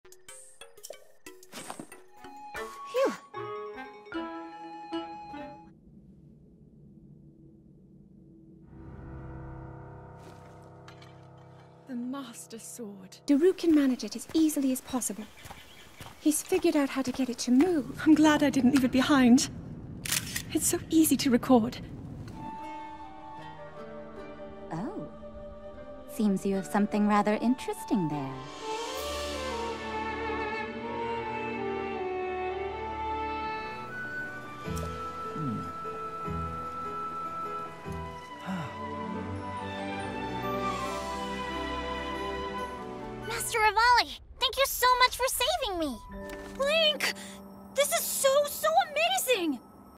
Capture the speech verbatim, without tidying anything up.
Phew. The Master Sword. Daru can manage it as easily as possible. He's figured out how to get it to move. I'm glad I didn't leave it behind. It's so easy to record. Oh. Seems you have something rather interesting there. Master Rivali, thank you so much for saving me! Link! This is so, so amazing!